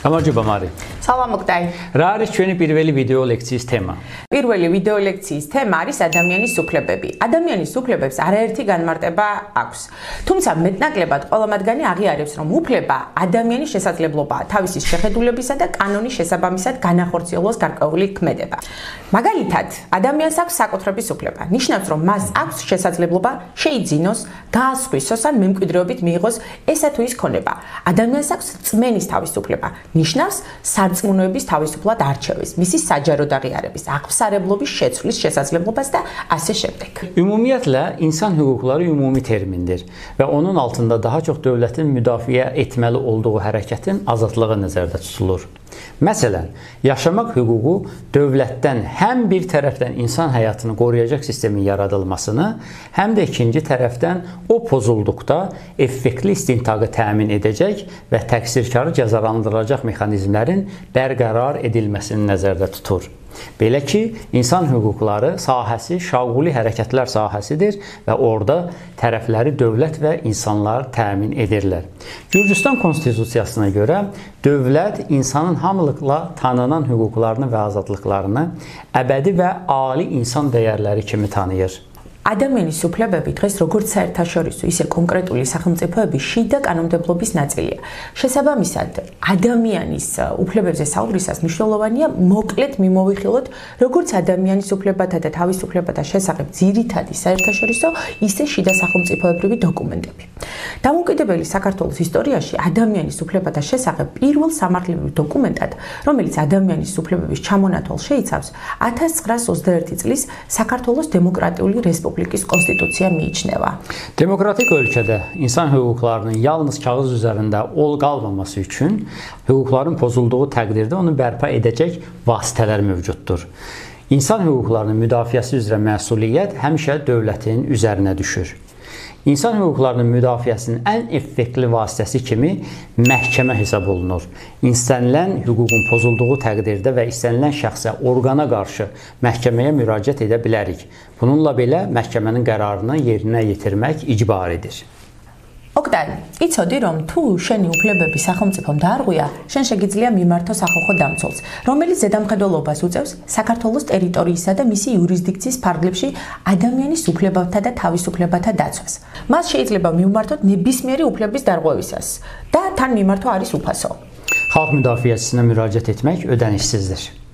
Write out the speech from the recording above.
გამარჯობა მარი. სალამ მოკლე. რა არის ჩვენი პირველი ვიდეო ლექციის თემა? პირველი ვიდეო ლექციის თემა არის ადამიანის უფლებები. ადამიანის უფლებებს არაერთი განმარტება აქვს. თუმცა მეტნაკლებად ყველა მათგანი აღიარებს, რომ უფლება ადამიანის შესაძლებლობაა თავისი შეხედულებისა და კანონის შესაბამისად განახორციელოს გარკვეული ქმედება. მაგალითად, ადამიანს აქვს საკუთრების უფლება. ნიშნავს, რომ მას აქვს შესაძლებლობა შეიძინოს, გაასხვისოს ან მემკვიდრეობით მიიღოს ესა თუ ის ქონება. ადამიანს აქვს წმენის თავისუფლება. ნიშნავს სარწმუნოების თავისუფლად არჩევის, მისი საჯაროდ აღიარების, აღსარებლობის შეცვლის შესაძლებლობას da ასე შემდეგ. Ümumiyyətlə, insan hüquqları ümumi termindir və onun altında daha çox dövlətin müdafiə etməli olduğu hərəkətin azadlığı nəzərdə tutulur. Məsələn, yaşamaq hüququ dövlətdən həm bir tərəfdən insan həyatını qoruyacaq sistemin yaradılmasını, həm də ikinci tərəfdən o pozulduqda effektli istintaqı təmin edəcək və təqsirkarı cəzalandıracaq mexanizmlərin bərqərar edilməsini nəzərdə tutur. Belə ki, insan hüquqları sahəsi şauli hərəkətlər sahəsidir və orada tərəfləri dövlət və insanlar təmin edirlər. Gürcüstan konstitusiyasına görə dövlət insanın hamılıqla tanınan hüquqlarını və azadlıqlarını əbədi və ali insan dəyərləri kimi tanıyır. ადამიანის უფლებები დღეს როგორც საერთაშორისო, ისე კონკრეტული სახელმწიფოების შიდა კანონმდებლობის ნაწილია. შესაბამისად, ადამიანის უფლებებზე საუბრისას მნიშვნელოვანია მოკლედ მიმოვიხილოთ როგორც ადამიანის უფლებათა და თავისუფლებათა შესახებ ძირითადი საერთაშორისო, ისე შიდა სახელმწიფოებრივი დოკუმენტები. დამოუკიდებელი საქართველოს ისტორიაში ადამიანის უფლებათა შესახებ პირველ სამართლებრივ დოკუმენტად, რომელიც ადამიანის უფლებების ჩამონათვალს შეიცავს, 1921 წლის საქართველოს დემოკრატიული რესპუბლიკის konstitusiya miyicneva. Demokratik ölkədə insan hüquqlarının yalnız kağız üzərində qalmaması üçün hüquqların pozulduğu təqdirdə onu bərpa edəcək vasitələr mövcuddur. İnsan hüquqlarının müdafiəsi üzrə məsuliyyət həmişə dövlətin üzərinə düşür. İnsan hüquqlarının müdafiəsinin ən effektli vasitəsi kimi məhkəmə hesab olunur. İstənilən hüququn pozulduğu təqdirdə və istənilən şəxsə, orqana qarşı məhkəməyə müraciət edə bilərik. Bununla belə məhkəmənin qərarını yerinə yetirmək icbaridir. Oqtay, იცოდი რომ თუ შენი უფლებები სახელმწიფომ დაარღვია, შენ შეგიძლია მიმართო სახალხო დამცველს, რომელიც ზედამხედველობას უწევს საქართველოს ტერიტორიისა და მისი იურისდიქციის ფარგლებში ადამიანის უფლებათა და თავისუფლებათა დაცვას. მას შეიძლება მიუმართოთ ნებისმიერი უფლების დარღვევისას და თან მიმართვა არის უფასო. Xalq müdafiəçisinə müraciət etmək ödənişsizdir.